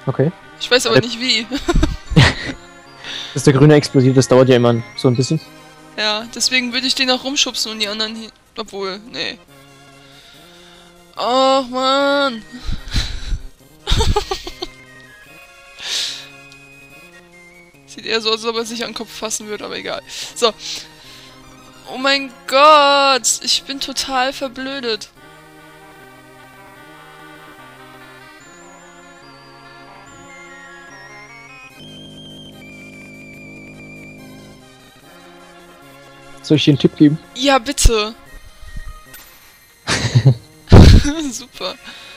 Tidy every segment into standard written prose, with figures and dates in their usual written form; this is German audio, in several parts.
Okay. Ich weiß aber nicht wie. Dass der Grüne explodiert, das dauert ja immer so ein bisschen. Ja, deswegen würde ich den auch rumschubsen und die anderen hier... Obwohl, nee. Ach, Mann. Sieht eher so aus, als ob er sich an den Kopf fassen würde, aber egal. So. Oh mein Gott. Ich bin total verblödet. Soll ich dir einen Tipp geben? Ja, bitte. Super.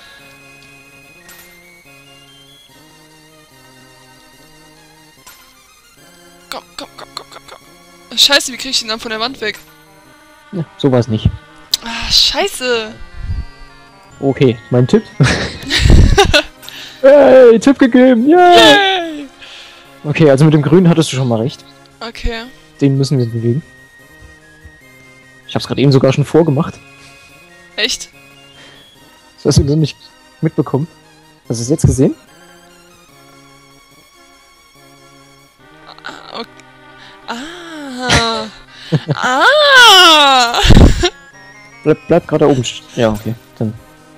Komm, komm, komm, komm, komm, komm. Scheiße, wie krieg ich den dann von der Wand weg? Ja, so war es nicht. Ah, scheiße. Okay, mein Tipp. Hey, Tipp gegeben, yeah! Yay! Okay, also mit dem Grünen hattest du schon mal recht. Okay. Den müssen wir bewegen. Ich hab's gerade eben sogar schon vorgemacht. Echt? Das hast du nur nicht mitbekommen. Hast du es jetzt gesehen? Ah, okay. Ah. Ah. Bleib gerade da oben. Ja, okay. Dann.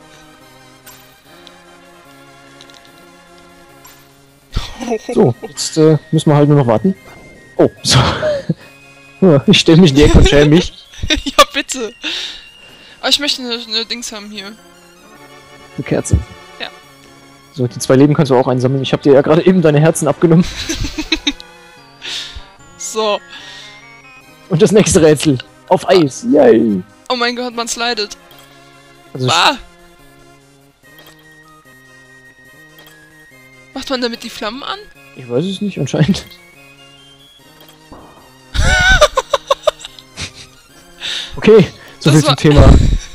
So, jetzt müssen wir halt nur noch warten. Oh, so. Ja, ich stelle mich in die Ecke und schäme mich. Ja, bitte. Aber ich möchte eine Dings haben hier. Eine Kerze. Ja. So, die 2 Leben kannst du auch einsammeln. Ich habe dir ja gerade eben deine Herzen abgenommen. So. Und das nächste Rätsel. Auf Eis. Yay. Oh mein Gott, man slidet. Also, Ah. Macht man damit die Flammen an? ich weiß es nicht, anscheinend. Okay, so Das viel war- zum Thema.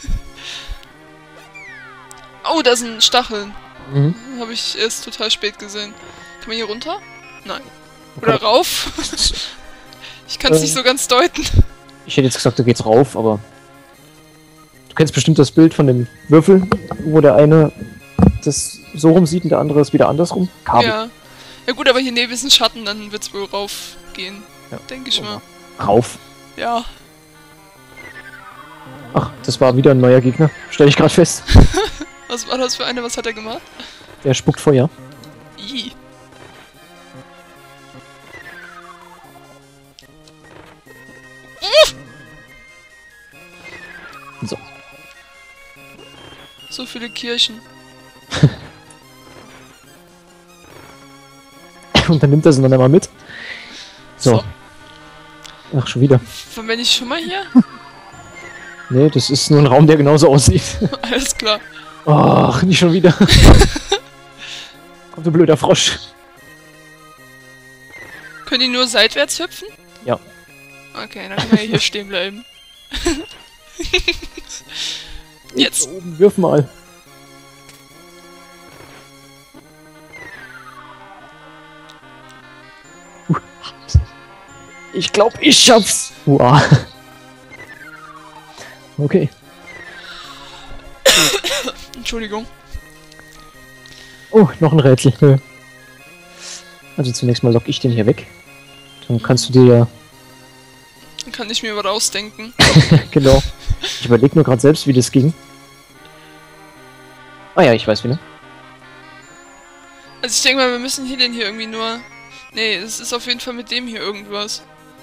Oh, da sind Stacheln. Mhm. Habe ich erst total spät gesehen. Kann man hier runter? Nein. Okay. Oder rauf? Ich kann es nicht so ganz deuten. Ich hätte jetzt gesagt, da geht's rauf, aber... Du kennst bestimmt das Bild von dem Würfel, wo der eine das so rum sieht und der andere ist wieder andersrum. Kabel. Ja. Ja gut, aber hier neben ist ein Schatten, dann wird's wohl rauf gehen. Ja. Denke ich mal. Rauf. Ja. Ach, das war wieder ein neuer Gegner. Stell ich gerade fest. Was war das für eine? Was hat er gemacht? Der spuckt Feuer. Ih. So. So viele Kirchen. Und dann nimmt er sie dann einmal mit. So. Ach, schon wieder. Von wenn ich schon mal hier? Nee, das ist nur ein Raum, der genauso aussieht. Alles klar. Ach, nicht schon wieder. Kommt du blöder Frosch. Können die nur seitwärts hüpfen? Ja. Okay, dann können wir hier stehen bleiben. Jetzt. Da oben, wirf mal. Ich glaube, ich schaff's. Wow. Okay. Entschuldigung. Oh, noch ein Rätsel. Nö. Also zunächst mal lock ich den hier weg. Dann kannst du dir ja... Dann kann ich mir was ausdenken. Genau. Ich überlege nur gerade selbst, wie das ging. Ah ja, ich weiß wieder. Also ich denke mal, wir müssen hier den hier irgendwie nur... Nee, es ist auf jeden Fall mit dem hier irgendwas.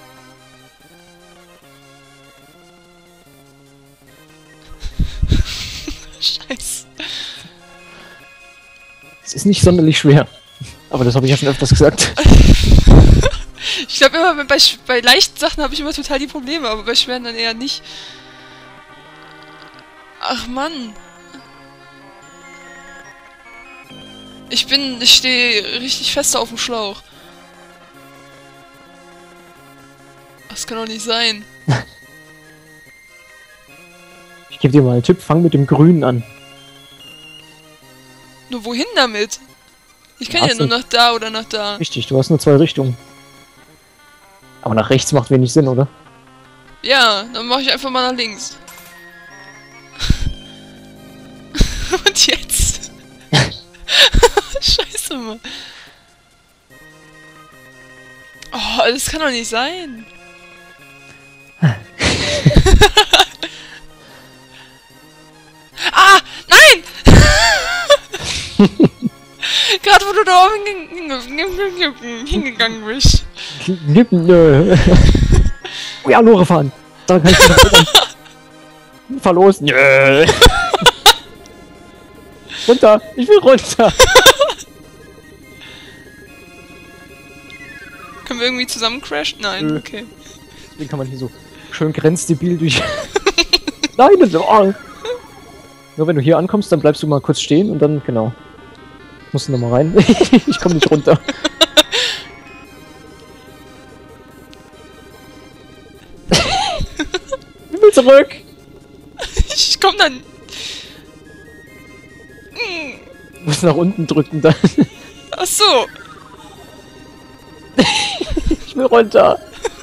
Scheiße. Es ist nicht sonderlich schwer. Aber das habe ich ja schon öfters gesagt. Ich glaube immer, bei leichten Sachen habe ich immer total die Probleme, aber bei schweren dann eher nicht. Ach Mann. Ich stehe richtig fest auf dem Schlauch. Das kann doch nicht sein. Ich gebe dir mal einen Tipp, fang mit dem Grünen an. Nur wohin damit? Ich kann Ach ja so. nur nach da oder nach da. Richtig, du hast nur 2 Richtungen. Aber nach rechts macht wenig Sinn, oder? Ja, dann mache ich einfach mal nach links. Und jetzt? Scheiße, Mann. mal. Oh, das kann doch nicht sein. Ah, nein! Gerade wo du da oben hingegangen bist. Oh ja, Lore fahren. Da kann ich verlosen. Nö. Runter, ich will runter. Können wir irgendwie zusammen crashen? Nein, Nö. okay. Deswegen kann man hier so schön grenzdebil durch... Nein, das oh. Nur wenn du hier ankommst, dann bleibst du mal kurz stehen und dann, genau. Musst du nochmal rein. Ich komme nicht runter. Ich will zurück. Ich komm dann... Du musst nach unten drücken dann. Ach so. Ich will runter.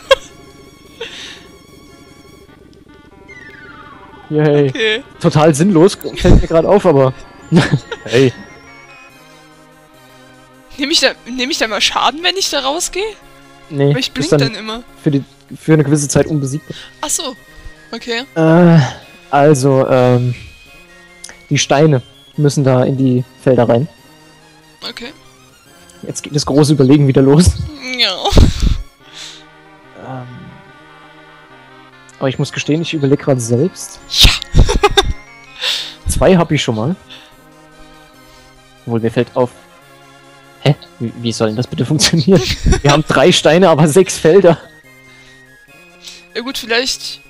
Yay. Okay. Total sinnlos, fällt mir gerade auf, aber... Hey. Nehme ich da mal Schaden, wenn ich da rausgehe? Nee, Weil ich blink bist dann immer. für eine gewisse Zeit unbesiegbar. Ach so. Okay. Also, die Steine müssen da in die Felder rein. Okay. Jetzt geht das große Überlegen wieder los. Ja. Aber ich muss gestehen, ich überlege gerade selbst. Ja. 2 habe ich schon mal. Obwohl, mir fällt auf... Hä? Wie soll denn das bitte funktionieren? Wir haben 3 Steine, aber 6 Felder. Ja gut, vielleicht...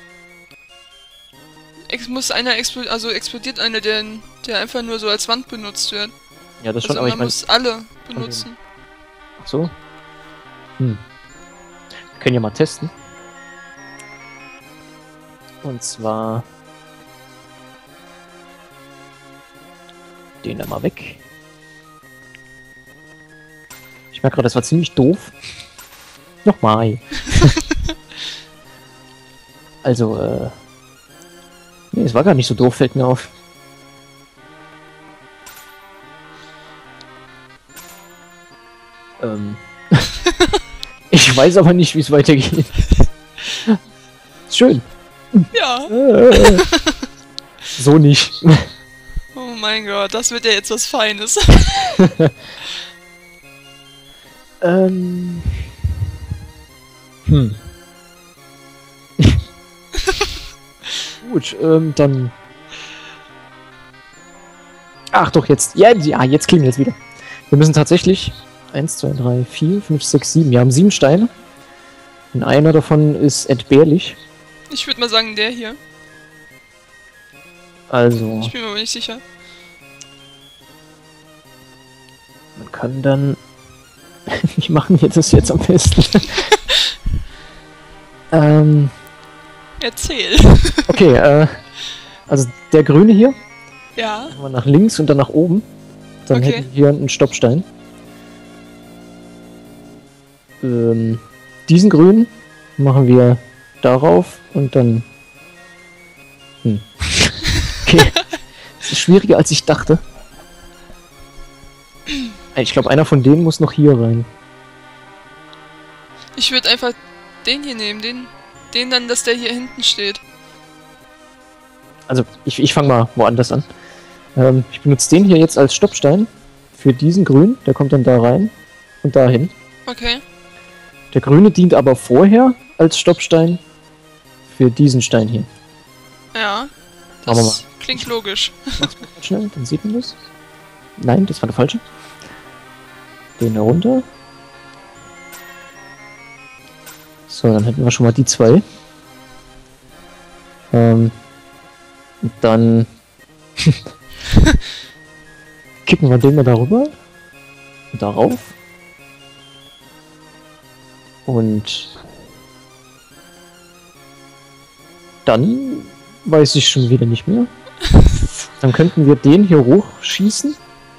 muss einer explodiert einer, der einfach nur so als Wand benutzt wird. Ja, das Also schon, aber ich man meine... muss alle benutzen. Ach so? Wir können ja mal testen. Und zwar... Den da mal weg. Ich merke gerade, das war ziemlich doof. Nochmal. Also, nee, es war gar nicht so doof, fällt mir auf. Ich weiß aber nicht, wie es weitergeht. Ist schön. Ja. So nicht. Oh mein Gott, das wird ja jetzt was Feines. Gut, dann... Ach doch, jetzt... Ja, jetzt klingelt es wieder. Wir müssen tatsächlich... 1, 2, 3, 4, 5, 6, 7. Wir haben 7 Steine. Und einer davon ist entbehrlich. Ich würde mal sagen, der hier. Also... Ich bin mir aber nicht sicher. Man kann dann... Wie machen wir das jetzt am besten? Erzähl. Okay, also der grüne hier, Ja. machen wir nach links und dann nach oben. Dann Okay. hätten wir hier einen Stoppstein. Diesen grünen machen wir darauf und dann... Okay, das ist schwieriger als ich dachte. Ich glaube, einer von denen muss noch hier rein. Ich würde einfach den hier nehmen, den dann, dass der hier hinten steht. Also, ich fange mal woanders an. Ich benutze den hier jetzt als Stoppstein für diesen grün. Der kommt dann da rein und dahin. Okay. Der grüne dient aber vorher als Stoppstein für diesen Stein hier. Ja. Machen wir Das klingt logisch. Mach's mal schnell, dann sieht man das. Nein, das war der falsche. Den da runter. So, dann hätten wir schon mal die 2. Und dann kippen wir den mal darüber. Und darauf. Und dann weiß ich schon wieder nicht mehr. Dann könnten wir den hier hochschießen.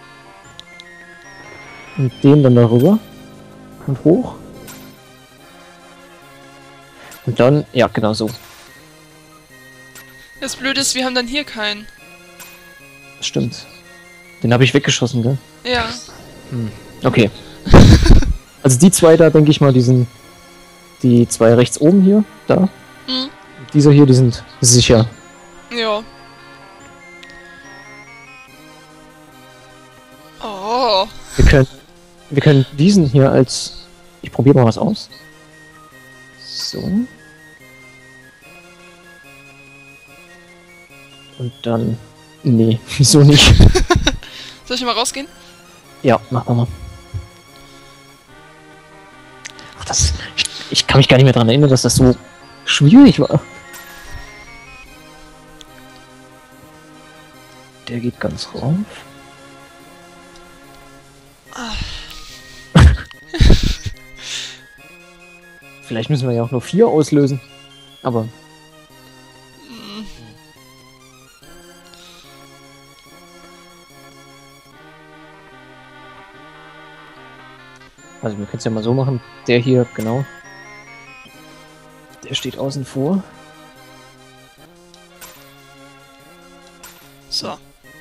Und den dann darüber. Und hoch. Und dann, ja, genau so. Das Blöde ist, wir haben dann hier keinen. Stimmt. Den habe ich weggeschossen, gell? Ja. Okay. Also die zwei da, denke ich mal, die zwei rechts oben hier, da. Hm? Dieser hier, die sind sicher. Ja. Oh. Wir können diesen hier als... Ich probiere mal was aus. So. Und dann... Nee, wieso nicht? Soll ich mal rausgehen? Ja, machen wir mal. Ach, ich kann mich gar nicht mehr daran erinnern, dass das so schwierig war. Der geht ganz rauf. Vielleicht müssen wir ja auch nur 4 auslösen. Aber... Hm. Also wir können es ja mal so machen. Der hier, genau. Der steht außen vor. So.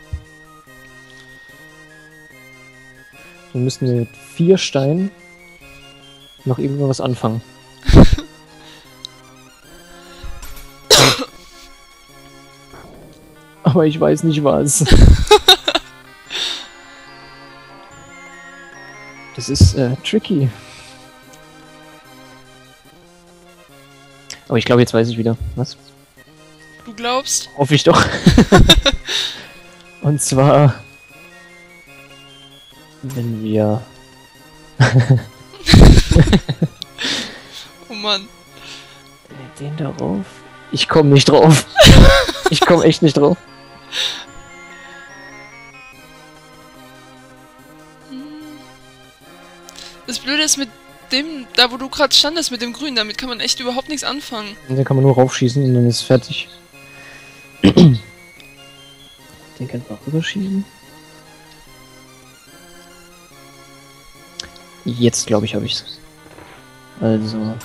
Dann müssten wir mit 4 Steinen noch irgendwas anfangen. Aber ich weiß nicht was. Das ist tricky. Aber ich glaube, jetzt weiß ich wieder. Was? Du glaubst? Hoffe ich doch. Und zwar, wenn wir... Oh Mann. Den darauf? Ich komme nicht drauf. Ich komme echt nicht drauf. Das Blöde ist mit dem, da wo du gerade standest, mit dem Grün, damit kann man echt überhaupt nichts anfangen. Und den kann man nur raufschießen und dann ist es fertig. Den kann man rüberschießen. Jetzt glaube ich, habe ich's. Also.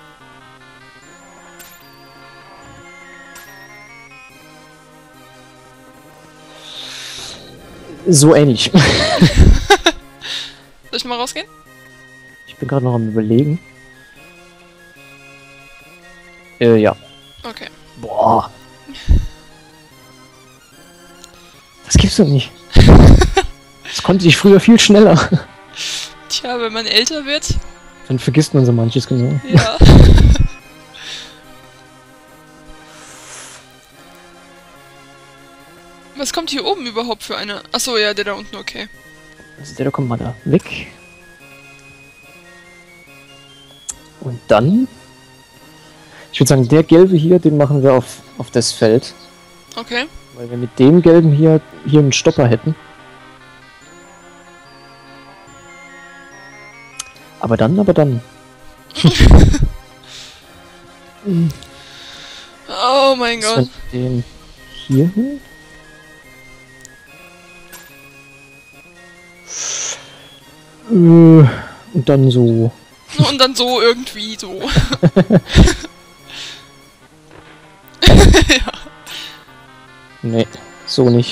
So ähnlich. Soll ich mal rausgehen? Ich bin gerade noch am Überlegen. Ja. Okay. Boah. Das gibt's doch nicht. Das konnte ich früher viel schneller. Tja, wenn man älter wird. Dann vergisst man so manches, genau. Ja. Was kommt hier oben überhaupt für eine? Achso, ja, der da unten, okay. Also der da kommt mal da weg. Und dann... Ich würde sagen, der gelbe hier, den machen wir auf das Feld. Okay. Weil wir mit dem gelben hier einen Stopper hätten. Aber dann... Oh mein Dass Gott. wir den hier hin. Und dann so. Und dann so irgendwie so. Ja. Nee, so nicht.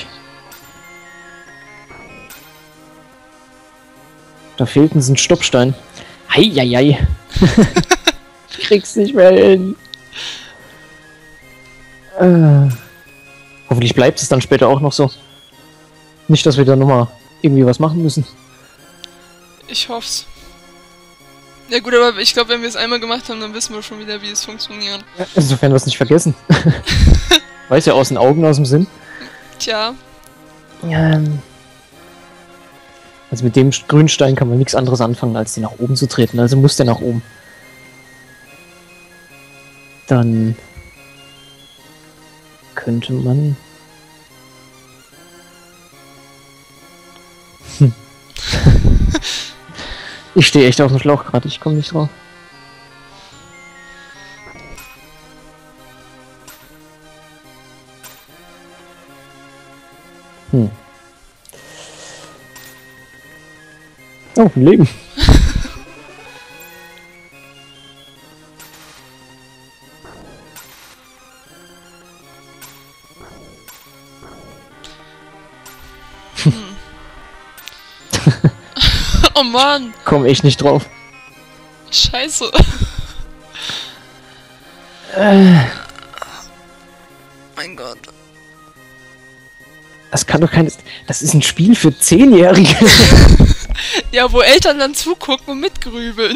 Da fehlt uns ein Stoppstein. Heieiei. Ich krieg's nicht mehr hin. Hoffentlich bleibt es dann später auch noch so. Nicht, dass wir da nochmal irgendwie was machen müssen. Ich hoff's. Ja gut, aber ich glaube, wenn wir es einmal gemacht haben, dann wissen wir schon wieder, wie es funktioniert. Insofern wir es nicht vergessen. Weiß ja, aus den Augen, aus dem Sinn. Tja. Also mit dem Grünstein kann man nichts anderes anfangen, als den nach oben zu treten. Also muss der nach oben. Dann könnte man... Ich stehe echt auf dem Schlauch gerade, ich komme nicht drauf. Oh, ein Leben. Oh Mann. Komm echt nicht drauf. Scheiße. Mein Gott. Das kann doch kein... Das ist ein Spiel für 10-Jährige. Ja, wo Eltern dann zugucken und mitgrübeln.